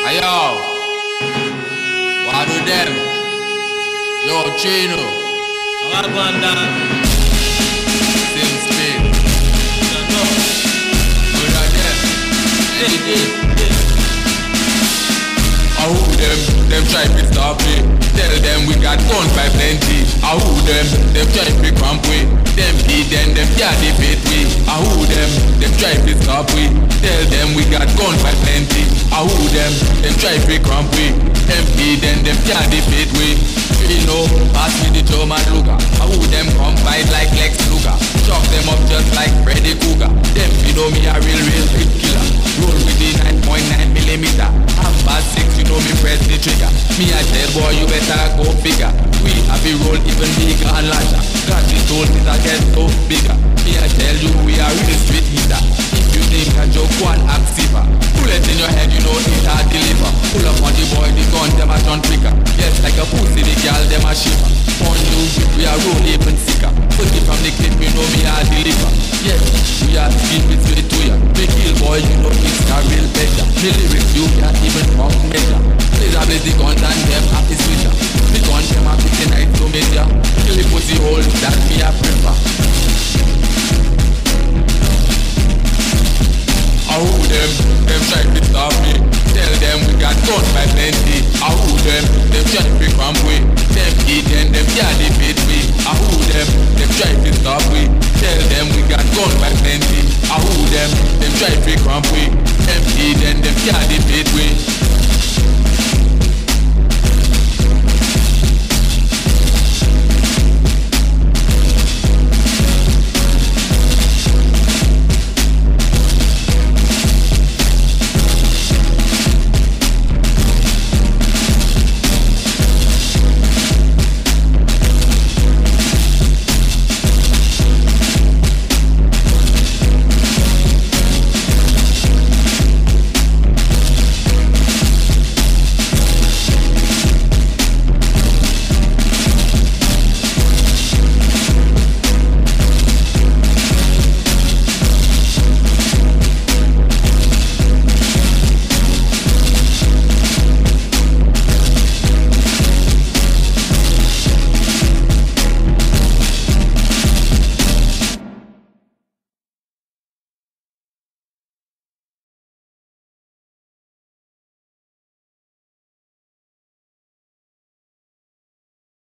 Ayo, what do them? Yo, Chino. Wagwanda. Same speed. No. Good at them. I who them try to stop me. Tell them we got guns by plenty. I who them try to cramp we. Them beat them can't defeat we. I who them try to stop we. Tell them we got guns by plenty. I who them try to cramp we. Them beat them can't defeat we. You know, pass me the German Luger. I who them come fight like Lex Luger. Chop them up just like Freddy Cougar. Them you know me a real big killer. Roll with the 9.9mm. I'm bad 6, you know me press the trigger. Me I tell boy you better go figure. We have a roll even bigger and larger. God we told me that get so bigger. Me I tell you we are real street hitter. If you think a joke one act safer. Bullet in your head you know it hard deliver. Pull up on the boy the gun them a turn quicker. Yes like a pussy the girl them a shiver. On you we are roll even sicker. Put it from the clip you know me I deliver. Yes we are speed with straight to ya. Me kill boy you know it's a real pleasure. Me lyrics you can't even from measure. Please I blaze the guns and them happy sweeter. Me gun them a 50 night to measure. Kill the pussy hole that me a prefer. I who them try to stop me. Tell them we got guns by plenty. I who them try to cramp we. Them eat them can't defeat me. I who them try to stop we. Tell them we got guns by plenty. I who them try to cramp we.